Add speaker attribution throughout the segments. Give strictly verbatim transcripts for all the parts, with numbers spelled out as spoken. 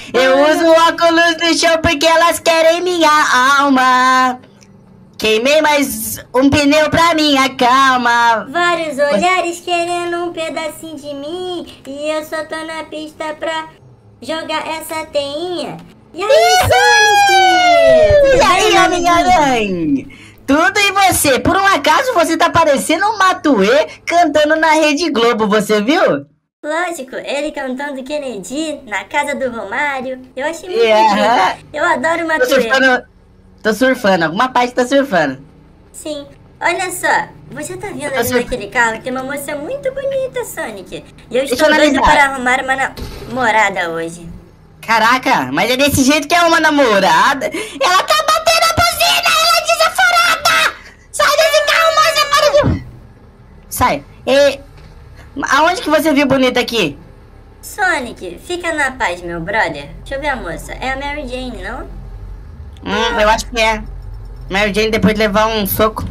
Speaker 1: Eu uso óculos do chão porque elas querem minha alma. Queimei mais um pneu pra minha calma.
Speaker 2: Vários olhares querendo um pedacinho de mim. E eu só tô na pista pra jogar essa teinha. E aí, Sonic?
Speaker 1: E aí, Homem-Aranha? Tudo e você? Por um acaso você tá parecendo um Matuê cantando na Rede Globo, você viu?
Speaker 2: Lógico, ele cantando Kennedy na casa do Romário. Eu achei muito
Speaker 1: Yeah.
Speaker 2: lindo. Eu adoro o
Speaker 1: Tô
Speaker 2: Matuê.
Speaker 1: surfando, tô surfando, alguma parte tá surfando.
Speaker 2: Sim. Olha só, você tá vendo
Speaker 1: tô
Speaker 2: ali
Speaker 1: sur-
Speaker 2: naquele carro que tem uma moça muito bonita, Sonic. E eu
Speaker 1: Deixa
Speaker 2: estou
Speaker 1: eu
Speaker 2: doido
Speaker 1: analisar.
Speaker 2: para arrumar uma namorada hoje.
Speaker 1: Caraca, mas é desse jeito que é uma namorada? Ela tá batendo a buzina, ela é desaforada! Sai desse carro, moça, para de... Sai. E... Aonde que você viu bonita aqui?
Speaker 2: Sonic, fica na paz, meu brother. Deixa eu ver a moça. É a Mary Jane, não?
Speaker 1: Hum, eu acho que é. Mary Jane depois de levar um soco.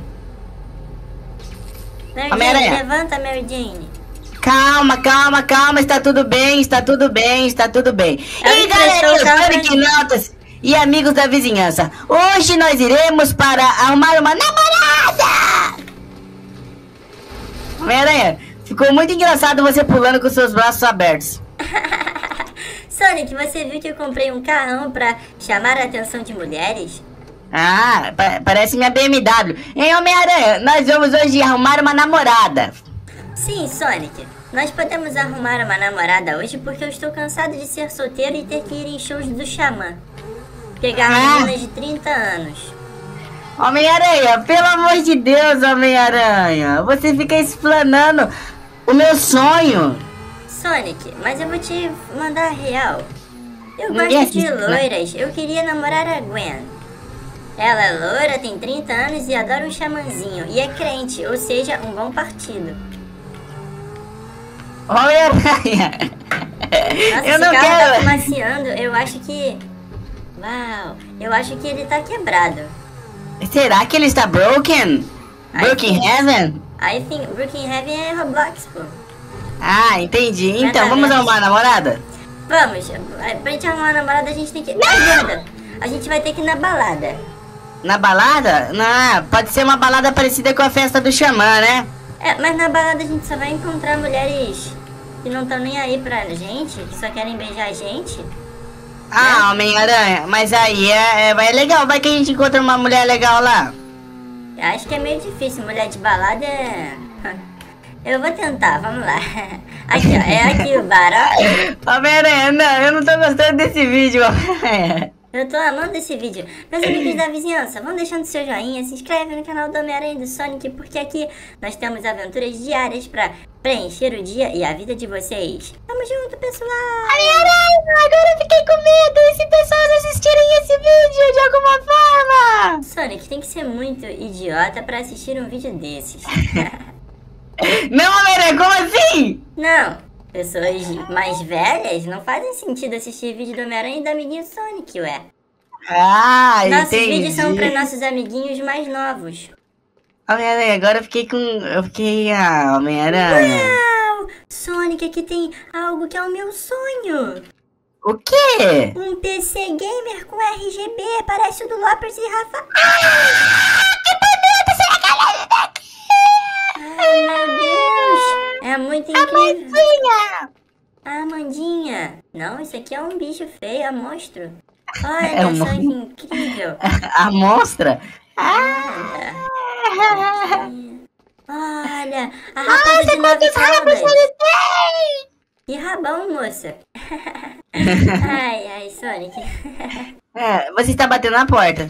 Speaker 2: Mary
Speaker 1: Homem-Aranha.
Speaker 2: Jane, levanta, Mary Jane.
Speaker 1: Calma, calma, calma, está tudo bem, está tudo bem, está tudo bem.
Speaker 2: Ela
Speaker 1: E
Speaker 2: emprestou
Speaker 1: galerinha,
Speaker 2: o carro pra
Speaker 1: Sonic
Speaker 2: mim.
Speaker 1: Nautas e amigos da vizinhança, hoje nós iremos para arrumar uma namorada! Homem-Aranha, ficou muito engraçado você pulando com seus braços abertos.
Speaker 2: Sonic, você viu que eu comprei um carrão pra chamar a atenção de mulheres?
Speaker 1: Ah, pa- parece minha B M W. Hein, Homem-Aranha, nós vamos hoje arrumar uma namorada.
Speaker 2: Sim, Sonic. Nós podemos arrumar uma namorada hoje porque eu estou cansado de ser solteiro e ter que ir em shows do Xamã. Pegar
Speaker 1: Ah.
Speaker 2: meninas de trinta anos.
Speaker 1: Homem-Aranha, pelo amor de Deus, Homem-Aranha, você fica explanando o meu sonho.
Speaker 2: Sonic, mas eu vou te mandar a real. Eu
Speaker 1: Ninguém
Speaker 2: gosto de
Speaker 1: assiste, né?
Speaker 2: loiras. Eu queria namorar a Gwen. Ela é loira, tem trinta anos e adora um xamãzinho. E é crente, ou seja, um bom partido.
Speaker 1: Homem-Aranha,
Speaker 2: Nossa,
Speaker 1: eu
Speaker 2: esse
Speaker 1: não
Speaker 2: carro tá
Speaker 1: quero...
Speaker 2: fumaciando. Eu acho que... Uau, eu acho que ele tá quebrado.
Speaker 1: Será que ele está broken?
Speaker 2: Ai,
Speaker 1: Broken
Speaker 2: sim.
Speaker 1: Heaven?
Speaker 2: I think Brooklyn Heaven é Roblox, pô.
Speaker 1: Ah, entendi. Então,
Speaker 2: Exatamente.
Speaker 1: vamos arrumar a namorada?
Speaker 2: Vamos, pra gente arrumar uma namorada a gente tem que... Ajuda! A gente vai ter que ir na balada.
Speaker 1: Na balada? Não, pode ser uma balada parecida com a festa do Xamã, né?
Speaker 2: É, mas na balada a gente só vai encontrar mulheres que não estão nem aí pra gente, que só querem beijar a gente.
Speaker 1: Ah, Homem-Aranha, mas aí é, é, é legal, vai que a gente encontra uma mulher legal lá.
Speaker 2: Eu acho que é meio difícil, mulher de balada é... Eu vou tentar, vamos lá. Aqui, ó, é aqui o bar, ó.
Speaker 1: Homem-Aranha, não, eu não tô gostando desse vídeo, Homem-Aranha.
Speaker 2: Eu tô amando esse vídeo. Meus amigos da vizinhança, vão deixando seu joinha, se inscreve no canal do Homem-Aranha e do Sonic, porque aqui nós temos aventuras diárias pra preencher o dia e a vida de vocês. Tamo junto, pessoal!
Speaker 1: Homem-Aranha, agora eu fiquei com medo. E se pessoas assistirem esse vídeo de alguma forma?
Speaker 2: Sonic, tem que ser muito idiota pra assistir um vídeo desses.
Speaker 1: Não, Homem-Aranha, como assim?
Speaker 2: Não, pessoas mais velhas não fazem sentido assistir vídeo do Homem-Aranha e do amiguinho Sonic, ué.
Speaker 1: Ah,
Speaker 2: Nossos
Speaker 1: entendi.
Speaker 2: vídeos são para nossos amiguinhos mais novos.
Speaker 1: Homem-Aranha, agora eu fiquei com... Eu fiquei... Ah, Homem-Aranha.
Speaker 2: Uau! Sonic, aqui tem algo que é o meu sonho.
Speaker 1: O quê?
Speaker 2: Um P C gamer com R G B, parece o do Lopers e Rafa.
Speaker 1: Que bonito, será que ela tá aqui?
Speaker 2: Ai, meu Deus! É muito incrível.
Speaker 1: Amandinha.
Speaker 2: A Amandinha. Não, isso aqui é um bicho feio, é monstro. Olha
Speaker 1: É um
Speaker 2: só
Speaker 1: mon-
Speaker 2: que incrível.
Speaker 1: A monstra?
Speaker 2: Olha,
Speaker 1: Ah,
Speaker 2: olha, a rapada de nove
Speaker 1: quantos rabos
Speaker 2: caudas.
Speaker 1: ele tem?
Speaker 2: E rabão, moça. Ai, ai, Sonic.
Speaker 1: É, você está batendo na porta.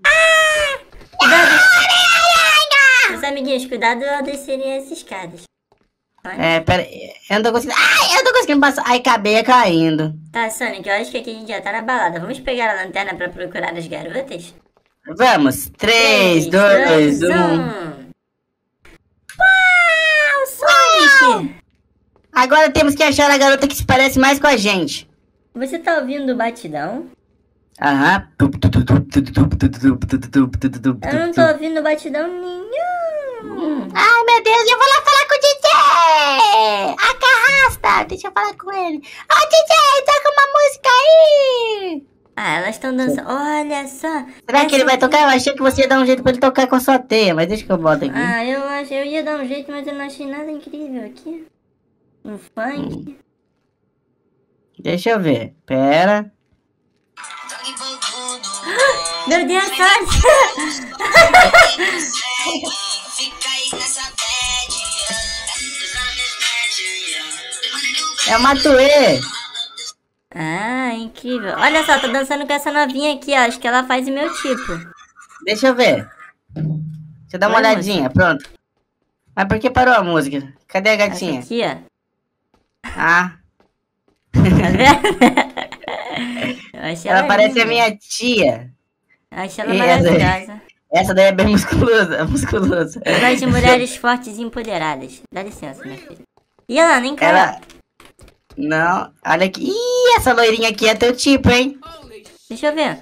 Speaker 2: Cuidado. Meus amiguinhos, cuidado ao descerem as escadas. Olha.
Speaker 1: É, pera aí, eu não tô conseguindo... Ai, eu não tô conseguindo passar. Ai, acabei caindo.
Speaker 2: Tá, Sonic, eu acho que aqui a gente já tá na balada. Vamos pegar a lanterna pra procurar as garotas?
Speaker 1: Vamos, três, dois, um.
Speaker 2: Uau, Sonic!
Speaker 1: Agora temos que achar a garota que se parece mais com a gente.
Speaker 2: Você tá ouvindo o batidão?
Speaker 1: Aham.
Speaker 2: Eu não tô ouvindo batidão nenhum.
Speaker 1: Ai, meu Deus, eu vou lá falar com o D J! A carrasta! Deixa eu falar com ele. Ô, D J, toca uma música aí!
Speaker 2: elas estão dançando. Olha só.
Speaker 1: Será
Speaker 2: essa
Speaker 1: que ele vai
Speaker 2: aqui-
Speaker 1: tocar? Eu achei que você ia dar um jeito pra ele tocar com a sua teia, mas deixa que eu boto aqui.
Speaker 2: Ah, eu acho, eu ia dar um jeito, mas eu não achei nada incrível aqui. Um funk.
Speaker 1: Deixa eu ver. Pera.
Speaker 2: Meu Deus, sorte!
Speaker 1: É o Matuê.
Speaker 2: Ah, incrível. Olha só, tô dançando com essa novinha aqui, ó. Acho que ela faz o meu tipo.
Speaker 1: Deixa eu ver. Deixa eu dar uma
Speaker 2: Oi,
Speaker 1: olhadinha, pronto. Mas por que parou a música? Cadê a
Speaker 2: Essa
Speaker 1: gatinha?
Speaker 2: aqui, ó.
Speaker 1: Ah,
Speaker 2: Tá vendo? Eu achei
Speaker 1: ela
Speaker 2: ela
Speaker 1: parece
Speaker 2: linda.
Speaker 1: a minha tia.
Speaker 2: Eu achei ela
Speaker 1: E essa aí?
Speaker 2: maravilhosa.
Speaker 1: Essa daí é bem musculosa, musculosa.
Speaker 2: Eu gosto de mulheres fortes e empoderadas. Dá licença, minha filha. E ela nem caiu.
Speaker 1: Ela... Não, olha aqui. Ih, essa loirinha aqui é teu tipo, hein?
Speaker 2: Deixa eu ver.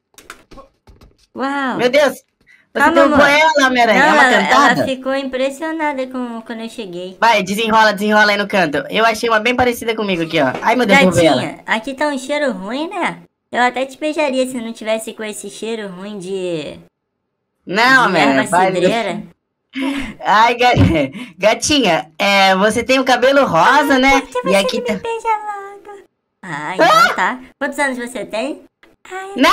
Speaker 2: Uau.
Speaker 1: Meu Deus. Você
Speaker 2: Calma,
Speaker 1: derrubou
Speaker 2: amor.
Speaker 1: ela, Homem-Aranha. É
Speaker 2: Não,
Speaker 1: uma
Speaker 2: ela,
Speaker 1: cantada?
Speaker 2: ela ficou impressionada com, quando eu cheguei.
Speaker 1: Vai, desenrola, desenrola aí no canto. Eu achei uma bem parecida comigo aqui, ó. Ai, meu Deus, derrubei ela.
Speaker 2: Gatinha, aqui tá um cheiro ruim, né? Eu até te beijaria se não tivesse com esse cheiro ruim de...
Speaker 1: Não,
Speaker 2: de erva
Speaker 1: Homem-Aranha. vai-
Speaker 2: cidreira.
Speaker 1: Ai, ga- gatinha, é, você tem o cabelo rosa, né?
Speaker 2: Por que
Speaker 1: E
Speaker 2: você
Speaker 1: aqui
Speaker 2: não
Speaker 1: tá...
Speaker 2: me beija logo? Ah, então tá. Quantos anos você tem? Ai,
Speaker 1: Não!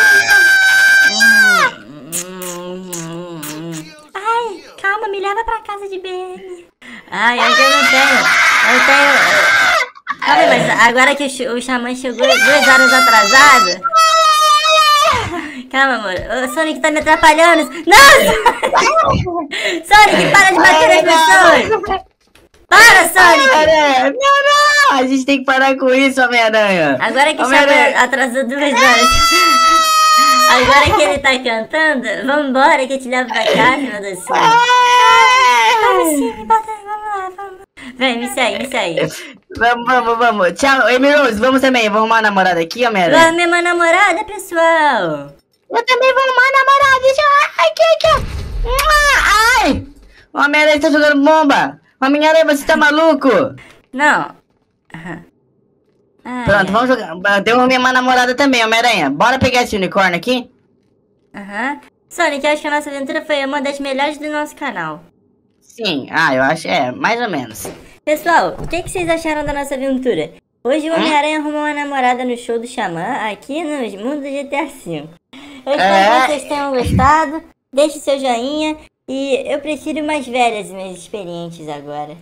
Speaker 2: Ai, calma, me leva pra casa de B M. Ai, eu já não tenho. Eu tenho. Calma, mas agora que o, ch- o xamã chegou duas horas atrasado. Calma, amor. O Sonic tá me atrapalhando. Não! Sonic, para de bater nas pessoas! Para, Sonic!
Speaker 1: Homem-Aranha, não, não! A gente tem que parar com isso, Homem-Aranha.
Speaker 2: Agora que o
Speaker 1: Homem-Aranha.
Speaker 2: Xamã atrasou duas horas. Agora que ele tá cantando, vambora que eu te levo pra casa, meu docinho. Vamos sim, me bota, vamos lá, vamos. Vem, me segue, me segue.
Speaker 1: Vamos, vamos, vamos. Tchau, Amy Rose, vamos também. Vou arrumar uma namorada aqui, Homem-Aranha.
Speaker 2: Vamos, minha namorada, pessoal.
Speaker 1: Eu também vou arrumar uma namorada. Deixa eu... Ai, aqui, aqui. Ai! O Homem-Aranha tá jogando bomba. Homem-Aranha, você tá maluco?
Speaker 2: Não. Aham. Ai,
Speaker 1: Pronto,
Speaker 2: ai.
Speaker 1: vamos jogar. Eu arrumei uma namorada também, Homem-Aranha. Bora pegar esse unicórnio aqui?
Speaker 2: Aham. Sonic, eu acho que a nossa aventura foi uma das melhores do nosso canal.
Speaker 1: Sim, ah, eu acho, é, mais ou menos.
Speaker 2: Pessoal, o que, que vocês acharam da nossa aventura? Hoje o
Speaker 1: Hum?
Speaker 2: Homem-Aranha arrumou uma namorada no show do Xamã, aqui nos mundos do G T A cinco. Eu espero
Speaker 1: É.
Speaker 2: que vocês tenham gostado. Deixe seu joinha. E eu prefiro mais velhas e mais experientes agora.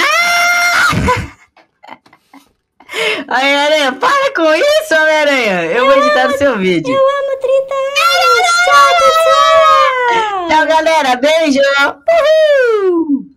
Speaker 1: Homem-Aranha, para com isso, Homem-Aranha. Eu vou editar o seu vídeo.
Speaker 2: Eu amo trinta anos! Tchau, pessoal!
Speaker 1: Tchau, galera. Beijo. Uhul.